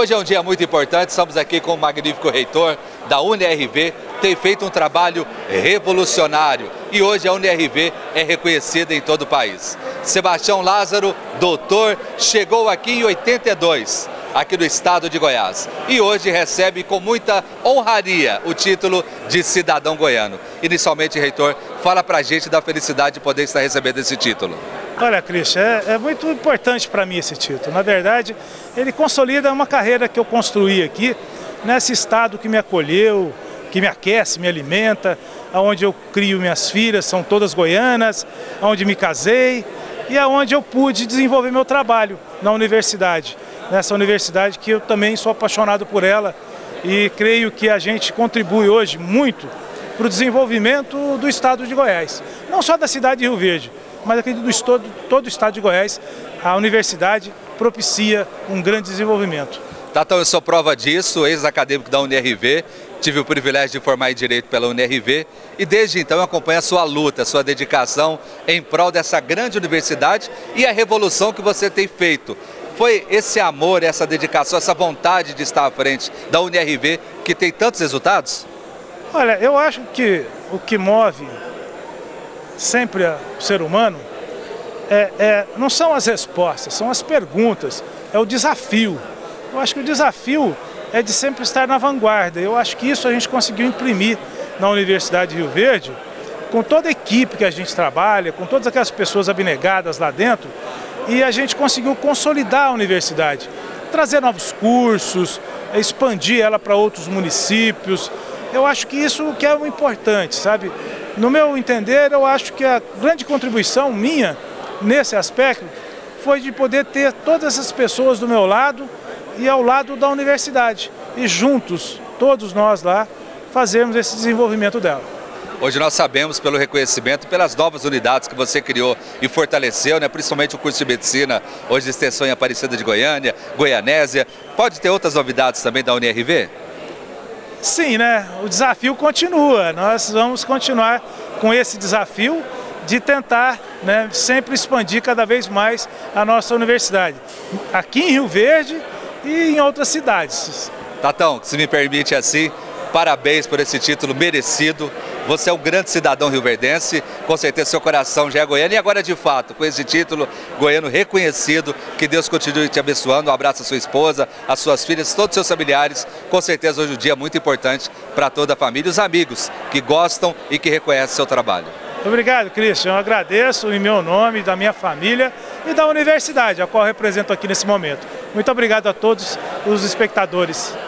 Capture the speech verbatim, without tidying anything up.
Hoje é um dia muito importante, estamos aqui com o magnífico reitor da U N R V, tem feito um trabalho revolucionário e hoje a U N R V é reconhecida em todo o país. Sebastião Lázaro, doutor, chegou aqui em oitenta e dois, aqui no estado de Goiás, e hoje recebe com muita honraria o título de cidadão goiano. Inicialmente, reitor, fala pra gente da felicidade de poder estar recebendo esse título. Olha, Cristian, é, é muito importante para mim esse título. Na verdade, ele consolida uma carreira que eu construí aqui, nesse estado que me acolheu, que me aquece, me alimenta, onde eu crio minhas filhas, são todas goianas, onde me casei e aonde eu pude desenvolver meu trabalho na universidade. Nessa universidade que eu também sou apaixonado por ela e creio que a gente contribui hoje muito para o desenvolvimento do estado de Goiás. Não só da cidade de Rio Verde, mas aqui do todo, todo o estado de Goiás, a universidade propicia um grande desenvolvimento. Tatão, eu sou prova disso, ex-acadêmico da U N R V, tive o privilégio de formar em Direito pela U N R V e desde então eu acompanho a sua luta, a sua dedicação em prol dessa grande universidade e a revolução que você tem feito. Foi esse amor, essa dedicação, essa vontade de estar à frente da U N R V que tem tantos resultados? Olha, eu acho que o que move sempre o ser humano é, é, não são as respostas, são as perguntas, é o desafio. Eu acho que o desafio é de sempre estar na vanguarda. Eu acho que isso a gente conseguiu imprimir na Universidade de Rio Verde, com toda a equipe que a gente trabalha, com todas aquelas pessoas abnegadas lá dentro, e a gente conseguiu consolidar a universidade, trazer novos cursos, expandir ela para outros municípios. Eu acho que isso que é o importante, sabe? No meu entender, eu acho que a grande contribuição minha nesse aspecto foi de poder ter todas essas pessoas do meu lado e ao lado da universidade. E juntos, todos nós lá, fazermos esse desenvolvimento dela. Hoje nós sabemos pelo reconhecimento, pelas novas unidades que você criou e fortaleceu, né, principalmente o curso de medicina, hoje de extensão em Aparecida de Goiânia, Goianésia. Pode ter outras novidades também da U N R V? Sim, né? O desafio continua. Nós vamos continuar com esse desafio de tentar, né, sempre expandir cada vez mais a nossa universidade. Aqui em Rio Verde e em outras cidades. Tatão, se me permite assim, parabéns por esse título merecido. Você é um grande cidadão rioverdense, com certeza seu coração já é goiano e agora de fato, com esse título goiano reconhecido, que Deus continue te abençoando. Um abraço à sua esposa, às suas filhas, todos os seus familiares. Com certeza hoje é um dia muito importante para toda a família e os amigos que gostam e que reconhecem seu trabalho. Obrigado, Cristian. Eu agradeço em meu nome, da minha família e da universidade, a qual eu represento aqui nesse momento. Muito obrigado a todos os espectadores.